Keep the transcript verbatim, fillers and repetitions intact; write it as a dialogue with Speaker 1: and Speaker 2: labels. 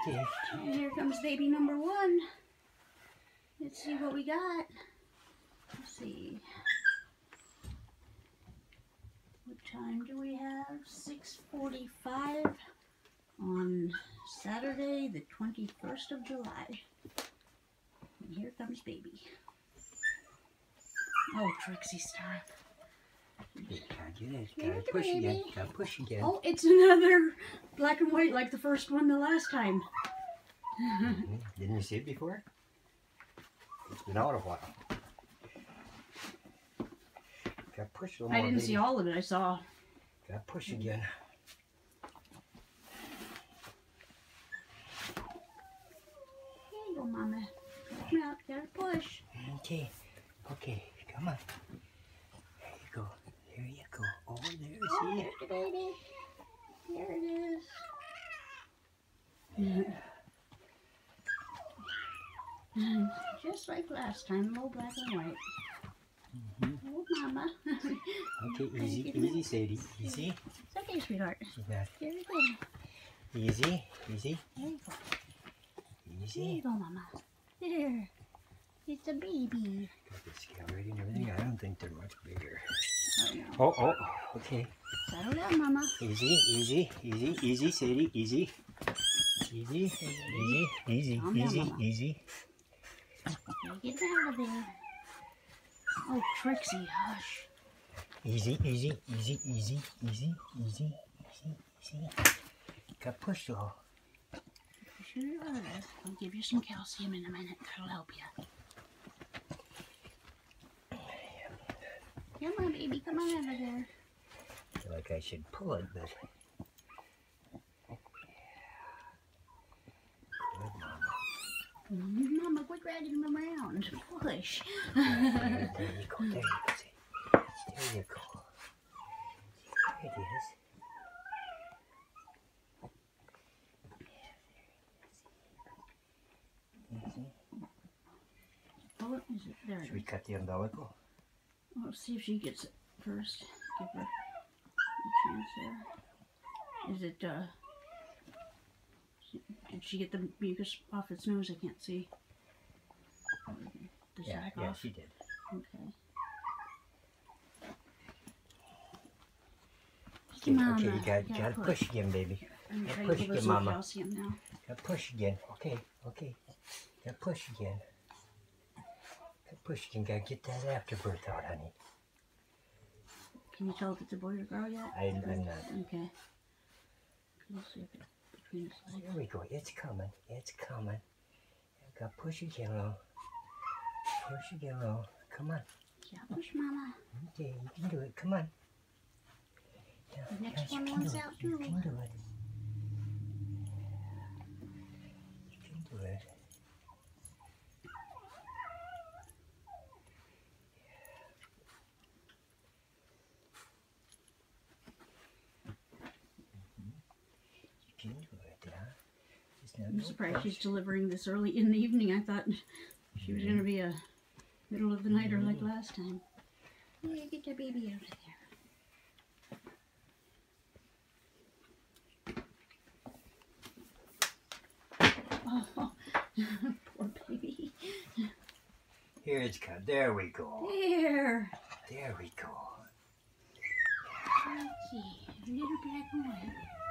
Speaker 1: Okay.
Speaker 2: And here comes baby number one. Let's see what we got. Let's see. What time do we have? six forty-five on Saturday, the twenty-first of July. And here comes baby. Oh, Trixie, stop.
Speaker 1: You can't get it. Gotta push
Speaker 2: baby.
Speaker 1: again. Gotta push again.
Speaker 2: Oh, it's another black and white like the first one the last time.
Speaker 1: Mm-hmm. Didn't you see it before? It's been out a while. Gotta push a little more.
Speaker 2: I didn't
Speaker 1: baby.
Speaker 2: see all of it. I saw.
Speaker 1: Gotta push again.
Speaker 2: There you go, Mama. Come out. Gotta push.
Speaker 1: Okay. Okay. Come on. There you go. There you go. Oh, there.
Speaker 2: Oh,
Speaker 1: See
Speaker 2: there's
Speaker 1: it?
Speaker 2: the baby. There it is. Yeah. Just like last time, little black and white.
Speaker 1: Mm-hmm.
Speaker 2: Oh, Mama.
Speaker 1: Okay, easy, easy, Sadie. Easy.
Speaker 2: It's okay, sweetheart.
Speaker 1: Yeah.
Speaker 2: Here we go.
Speaker 1: Easy, easy,
Speaker 2: There you go. There you
Speaker 1: easy.
Speaker 2: go, Mama. There. It's a baby.
Speaker 1: Got the scale ready and everything. I don't think they're much bigger.
Speaker 2: Oh, no.
Speaker 1: Oh, oh, okay.
Speaker 2: Settle down, Mama.
Speaker 1: Easy, easy, easy, easy, Sadie, easy. Easy, easy, easy,
Speaker 2: Calm down,
Speaker 1: easy,
Speaker 2: Mama.
Speaker 1: easy.
Speaker 2: Now get out of there. Oh, Trixie, hush.
Speaker 1: Easy, easy, easy, easy, easy, easy, easy, easy. Got pushed though.
Speaker 2: Push your other. I'll give you some calcium in a minute. That'll help you. Come on, baby. Come on out of there.
Speaker 1: I feel like I should pull it, but... Good mama.
Speaker 2: Mama, quit dragging him around. Push.
Speaker 1: There, there you go, there you go. See? There you go. There it is. Easy.
Speaker 2: Oh, is it? There it
Speaker 1: Should we
Speaker 2: is.
Speaker 1: cut the umbilical?
Speaker 2: Let's see if she gets it first. Give her a chance there. Is it, uh... Did she get the mucus off its nose? I can't see. The
Speaker 1: Yeah,
Speaker 2: sack
Speaker 1: yeah,
Speaker 2: off?
Speaker 1: she did.
Speaker 2: Okay.
Speaker 1: Okay,
Speaker 2: Mama,
Speaker 1: okay, you got,
Speaker 2: gotta
Speaker 1: gotta push again, baby.
Speaker 2: I'm
Speaker 1: Gotta
Speaker 2: trying
Speaker 1: push
Speaker 2: to give her
Speaker 1: again,
Speaker 2: some
Speaker 1: Mama.
Speaker 2: calcium now.
Speaker 1: Gotta push again. Okay, okay. Gotta push again. Gotta push again. Gotta get that afterbirth out, honey.
Speaker 2: Can you tell if it's a boy or girl yet?
Speaker 1: I, I'm not.
Speaker 2: Okay. Let's see if it's between its legs.
Speaker 1: There we go. It's coming. It's coming. Gotta push again, Lo. Push again, Lo. Come on.
Speaker 2: Yeah, push, Mama.
Speaker 1: Okay, you can do it. Come on. Yeah,
Speaker 2: The next
Speaker 1: yes, you
Speaker 2: one
Speaker 1: can
Speaker 2: wants
Speaker 1: do it.
Speaker 2: out,
Speaker 1: You
Speaker 2: too.
Speaker 1: can do it. You can do it. You can do it, huh? Just not
Speaker 2: I'm
Speaker 1: no
Speaker 2: surprised
Speaker 1: push.
Speaker 2: she's delivering this early in the evening. I thought she was going to be a middle of the nighter like last time. Yeah, get your baby out of there. Oh, poor baby.
Speaker 1: Here it's cut. There we go.
Speaker 2: There.
Speaker 1: There we go.
Speaker 2: Let's see. Little black and white.